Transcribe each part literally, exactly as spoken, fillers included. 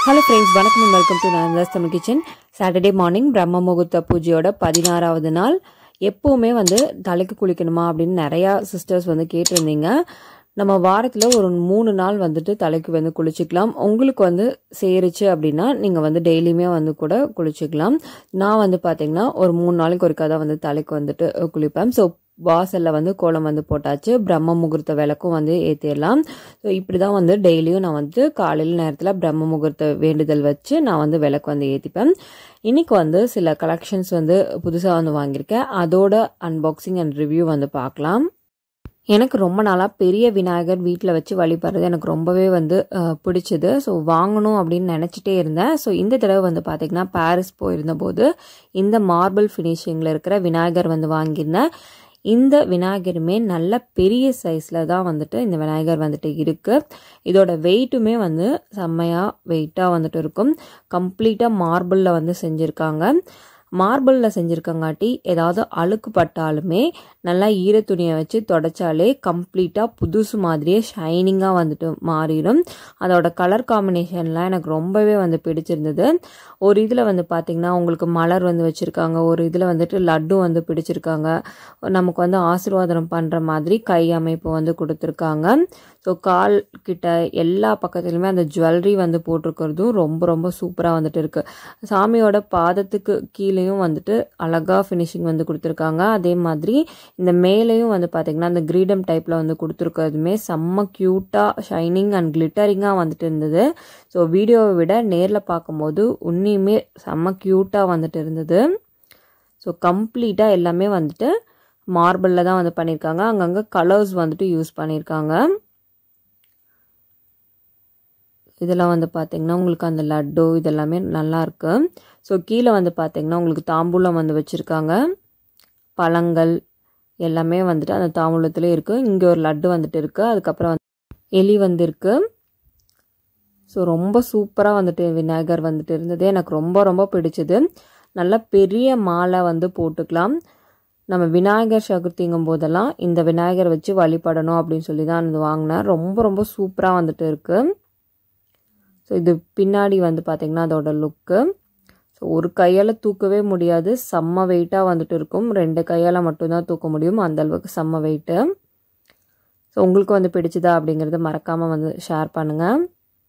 Hello friends, வணக்கம் and welcome to Nanda's Tamil Kitchen. Saturday morning பிரம்ம முகூர்த்த பூஜையோட பதினாறாவது நாள். எப்பவுமே வந்து தலைக்கு குளிக்கணுமா அப்படின்னு நிறைய சிஸ்டர்ஸ் வந்து கேட்டிருந்தீங்க. நம்ம வாரத்துல ஒரு மூணு நாள் வந்துட்டு தலைக்கு வந்து குளிச்சுக்கலாம். உங்களுக்கு வந்து சேருச்சு அப்படின்னா நீங்க வந்து டெய்லியுமே வந்து கூட குளிச்சுக்கலாம். நான் வந்து பாத்தீங்கன்னா ஒரு மூணு நாளைக்கு ஒருக்கா தான் வந்து தலைக்கு வந்துட்டு குளிப்பேன். ஸோ வாசல்ல வந்து கோலம் வந்து போட்டாச்சு. பிரம்ம முகூர்த்த விளக்கும் வந்து ஏற்றிடலாம். ஸோ இப்படி தான் வந்து டெய்லியும் நான் வந்து காலையில் நேரத்தில் பிரம்ம முகூர்த்த வேண்டுதல் வச்சு நான் வந்து விளக்கு வந்து ஏற்றிப்பேன். இன்னைக்கு வந்து சில கலெக்ஷன்ஸ் வந்து புதுசாக வந்து வாங்கியிருக்கேன். அதோட அன்பாக்சிங் அண்ட் ரிவ்யூ வந்து பார்க்கலாம். எனக்கு ரொம்ப நாளாக பெரிய விநாயகர் வீட்டில் வச்சு வழிபடுறது எனக்கு ரொம்பவே வந்து பிடிச்சது. ஸோ வாங்கணும் அப்படின்னு நினச்சிட்டே இருந்தேன். ஸோ இந்த தடவை வந்து பார்த்திங்கன்னா பாரிஸ் போயிருந்த போது இந்த மார்பிள் ஃபினிஷிங்கில் இருக்கிற விநாயகர் வந்து வாங்கியிருந்தேன். இந்த விநாயகருமே நல்ல பெரிய சைஸில் தான் வந்துட்டு இந்த விநாயகர் வந்துட்டு இருக்குது. இதோட வெயிட்டுமே வந்து செம்மையாக வெயிட்டாக வந்துட்டு இருக்கும். கம்ப்ளீட்டாக மார்பிளில் வந்து செஞ்சுருக்காங்க. மார்பிளில் செஞ்சுருக்கங்காட்டி ஏதாவது அழுக்கு பட்டாலுமே நல்லா ஈர துணியை வச்சு தொடச்சாலே கம்ப்ளீட்டாக புதுசு மாதிரியே ஷைனிங்காக வந்துட்டு மாறிடும். அதோட கலர் காம்பினேஷன்லாம் எனக்கு ரொம்பவே வந்து பிடிச்சிருந்தது. ஒரு இதில் வந்து பார்த்திங்கன்னா உங்களுக்கு மலர் வந்து வச்சுருக்காங்க, ஒரு இதில் வந்துட்டு லட்டு வந்து பிடிச்சிருக்காங்க. நமக்கு வந்து ஆசீர்வாதம் பண்ணுற மாதிரி கை அமைப்பு வந்து கொடுத்துருக்காங்க. ஸோ கால் கிட்ட எல்லா பக்கத்துலையுமே அந்த ஜுவல்லரி வந்து போட்டிருக்கிறதும் ரொம்ப ரொம்ப சூப்பராக வந்துட்டு இருக்குது. சாமியோட பாதத்துக்கு கீழேயும் வந்துட்டு அழகாக ஃபினிஷிங் வந்து கொடுத்துருக்காங்க. அதே மாதிரி இந்த மேலேயும் வந்து பார்த்திங்கன்னா அந்த கிரீடம் டைப்பில் வந்து கொடுத்துருக்கிறதுமே செம்ம க்யூட்டாக ஷைனிங் அண்ட் கிளிட்டரிங்காக வந்துட்டு இருந்தது. ஸோ வீடியோவை விட நேரில் பார்க்கும்போது உன்னியுமே செம்ம க்யூட்டாக வந்துட்டு இருந்தது. ஸோ கம்ப்ளீட்டாக எல்லாமே வந்துட்டு மார்பிளில் தான் வந்து பண்ணியிருக்காங்க. அங்கங்கே கலர்ஸ் வந்துட்டு யூஸ் பண்ணியிருக்காங்க. இதெல்லாம் வந்து பார்த்திங்கன்னா உங்களுக்கு அந்த லட்டு இதெல்லாமே நல்லாயிருக்கு. ஸோ கீழே வந்து பார்த்திங்கன்னா உங்களுக்கு தாம்பூலம் வந்து வச்சுருக்காங்க. பழங்கள் எல்லாமே வந்துட்டு அந்த தாம்பூலத்துலேயே இருக்குது. இங்கே ஒரு லட்டு வந்துட்டு இருக்குது. அதுக்கப்புறம் வந்து எலி வந்து இருக்குது. ஸோ ரொம்ப சூப்பராக வந்துட்டு விநாயகர் வந்துட்டு இருந்தது. எனக்கு ரொம்ப ரொம்ப பிடிச்சது. நல்ல பெரிய மாலை வந்து போட்டுக்கலாம். நம்ம விநாயகர் சதுர்த்திங்கும் போதெல்லாம் இந்த விநாயகர் வச்சு வழிபடணும் அப்படின்னு சொல்லி தான் இது வாங்கினேன். ரொம்ப ரொம்ப சூப்பராக வந்துட்டு இருக்குது. ஸோ இது பின்னாடி வந்து பார்த்திங்கன்னா அதோட லுக்கு. ஸோ ஒரு கையால் தூக்கவே முடியாது, செம்ம வெயிட்டாக வந்துட்டு இருக்கும். ரெண்டு கையால் மட்டும்தான் தூக்க முடியும், அந்த அளவுக்கு செம்ம வெயிட்டு. ஸோ உங்களுக்கு வந்து பிடிச்சதா அப்படிங்கிறத மறக்காமல் வந்து ஷேர் பண்ணுங்கள்.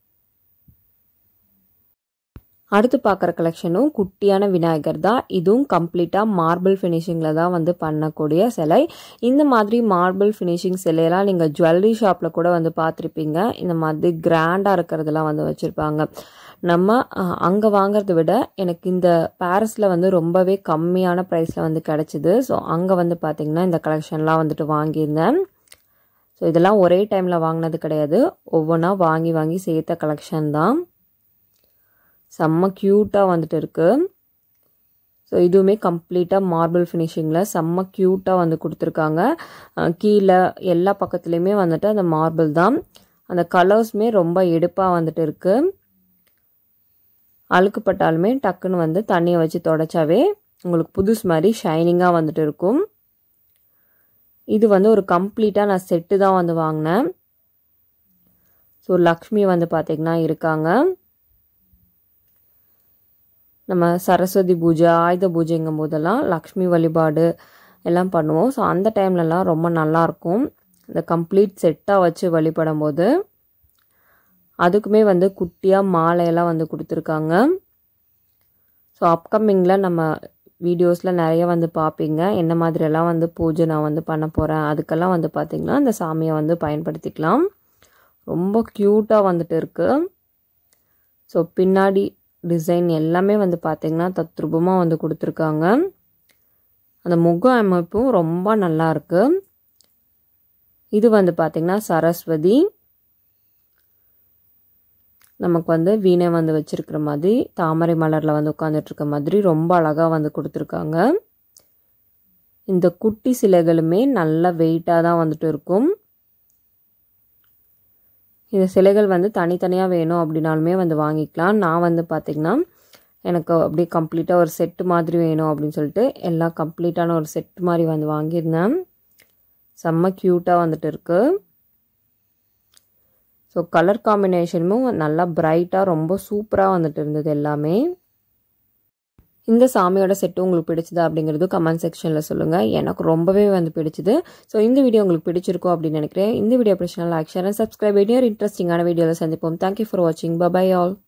அடுத்து பார்க்குற கலெக்ஷனும் குட்டியான விநாயகர் தான். இதுவும் கம்ப்ளீட்டாக மார்பிள் ஃபினிஷிங்கில் தான் வந்து பண்ணக்கூடிய சிலை. இந்த மாதிரி மார்பிள் ஃபினிஷிங் சிலையெல்லாம் நீங்கள் ஜுவல்லரி ஷாப்பில் கூட வந்து பார்த்துருப்பீங்க. இந்த மாதிரி கிராண்டாக இருக்கிறதெல்லாம் வந்து வச்சுருப்பாங்க. நம்ம அங்கே வாங்கிறத விட எனக்கு இந்த பாரிஸில் வந்து ரொம்பவே கம்மியான ப்ரைஸில் வந்து கிடச்சிது. ஸோ அங்கே வந்து பார்த்திங்கன்னா இந்த கலெக்ஷன்லாம் வந்துட்டு வாங்கியிருந்தேன். ஸோ இதெல்லாம் ஒரே டைமில் வாங்கினது கிடையாது, ஒவ்வொன்றா வாங்கி வாங்கி சேர்த்த கலெக்ஷன் தான். செம்ம க்யூட்டாக வந்துட்டு இருக்குது. ஸோ இதுவுமே கம்ப்ளீட்டாக மார்பிள் ஃபினிஷிங்கில் செம்ம க்யூட்டாக வந்து கொடுத்துருக்காங்க. கீழே எல்லா பக்கத்துலேயுமே வந்துட்டு அந்த மார்பிள் தான். அந்த கலர்ஸுமே ரொம்ப எடுப்பாக வந்துட்டு இருக்குது. அழுக்குப்பட்டாலுமே டக்குன்னு வந்து தண்ணியை வச்சு தொடச்சாவே உங்களுக்கு புதுசு மாதிரி ஷைனிங்காக வந்துட்டு இருக்கும். இது வந்து ஒரு கம்ப்ளீட்டாக நான் செட்டு தான் வந்து வாங்கினேன். ஸோ லக்ஷ்மி வந்து பார்த்திங்கன்னா இருக்காங்க. நம்ம சரஸ்வதி பூஜை ஆயுத பூஜைங்கும் போதெல்லாம் லக்ஷ்மி வழிபாடு எல்லாம் பண்ணுவோம். ஸோ அந்த டைம்லலாம் ரொம்ப நல்லாயிருக்கும் இந்த கம்ப்ளீட் செட்டாக வச்சு வழிபடும் போது. அதுக்குமே வந்து குட்டியாக மாலையெல்லாம் வந்து கொடுத்துருக்காங்க. ஸோ அப்கமிங்கில் நம்ம வீடியோஸில் நிறைய வந்து பார்ப்பீங்க என்ன மாதிரியெல்லாம் வந்து பூஜை நான் வந்து பண்ண போகிறேன். அதுக்கெல்லாம் வந்து பார்த்திங்கன்னா இந்த சாமியை வந்து பயன்படுத்திக்கலாம். ரொம்ப க்யூட்டாக வந்துட்டு இருக்குது. ஸோ பின்னாடி டிசைன் எல்லாமே வந்து பார்த்திங்கன்னா தத்ரூபமாக வந்து கொடுத்துருக்காங்க. அந்த முக அமைப்பும் ரொம்ப நல்லா இருக்கு. இது வந்து பார்த்திங்கன்னா சரஸ்வதி நமக்கு வந்து வீணை வந்து வச்சிருக்கிற மாதிரி தாமரை மலரில் வந்து உட்காந்துட்டு இருக்க மாதிரி ரொம்ப அழகாக வந்து கொடுத்துருக்காங்க. இந்த குட்டி சிலைகளுமே நல்ல வெயிட்டாக தான் வந்துட்டு இருக்கும். இந்த சிலைகள் வந்து தனித்தனியாக வேணும் அப்படின்னாலுமே வந்து வாங்கிக்கலாம். நான் வந்து பார்த்திங்கன்னா எனக்கு அப்படியே கம்ப்ளீட்டாக ஒரு செட்டு மாதிரி வேணும் அப்படின்னு சொல்லிட்டு எல்லாம் கம்ப்ளீட்டான ஒரு செட்டு மாதிரி வந்து வாங்கியிருந்தேன். செம்ம க்யூட்டாக வந்துட்டு இருக்குது. ஸோ கலர் காம்பினேஷனும் நல்லா பிரைட்டாக ரொம்ப சூப்பராக வந்துட்டு இருந்தது எல்லாமே. இந்த சாமியோட செட்டு உங்களுக்கு பிடிச்சதா அப்படிங்கிறது கமெண்ட் செக்ஷனில் சொல்லுங்கள். எனக்கு ரொம்பவே வந்து பிடிச்சது. ஸோ இந்த வீடியோ உங்களுக்கு பிடிச்சிருக்கோம் அப்படின்னு நினைக்கிறேன். இந்த வீடியோ பிடிச்சா லைக் ஷேர் அண்ட் சப்ஸ்கிரைப். இன்னொரு இன்ட்ரெஸ்டிங்கான வீடியோவில் சந்திப்போம். தேங்க்யூ ஃபார் வாட்சிங். Bye all.